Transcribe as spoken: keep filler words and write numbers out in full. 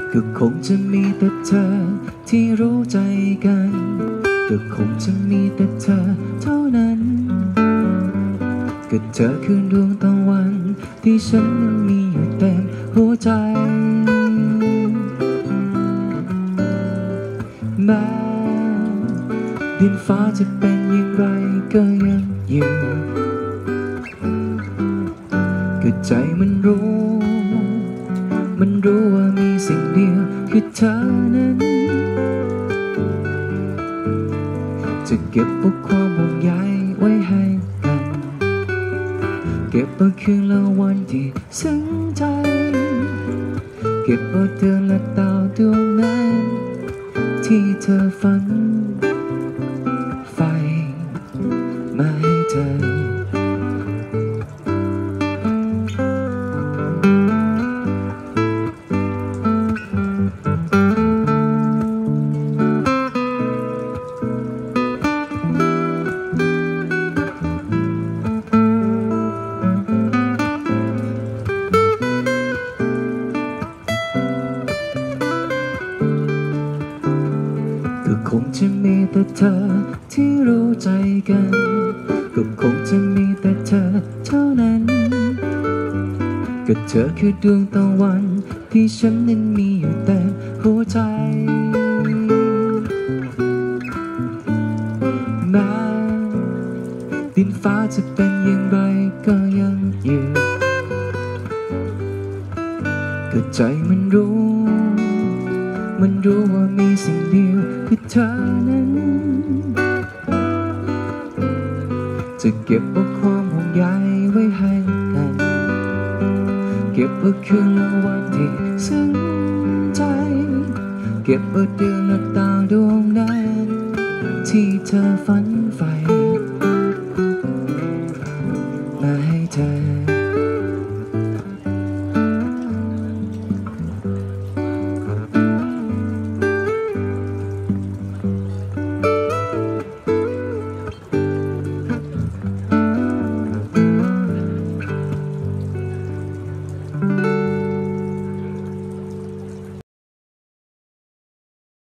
ก็คงจะมีแต่เธอที่รู้ใจกันก็คงจะมีแต่เธอเท่านั้นก็เธอคือดวงตะวันที่ฉันนั้นมีอยู่เต็มหัวใจแม้ดินฟ้าจะเป็นอย่างไรก็ยังอยู่ก็ใจมันรู้มันรู้ว่ามีสิ่งเดียวคือเธอนั้นจะเก็บพวกความห่วงใยไว้ให้กันเก็บเอาคืนและวันที่ซึ้งใจเก็บเอาเดือนและดาวดวงนั้นที่เธอฝันใฝ่มาให้เธอก็คงจะมีแต่เธอที่รู้ใจกันก็คงจะมีแต่เธอเท่านั้นก็เธอคือดวงตะวันที่ฉันนั้นมีอยู่เต็มหัวใจแม้ดินฟ้าจะเป็นอย่างไรก็ยังอยู่ก็ใจมันรู้มันรู้ว่ามีสิ่งเดียวคือเธอนั้นจะเก็บเอาความห่วงใยไว้ให้กันเก็บเอาคืนและวันที่ซึ้งใจเก็บเอาเดือนและดาวดวงนั้นที่เธอฝัน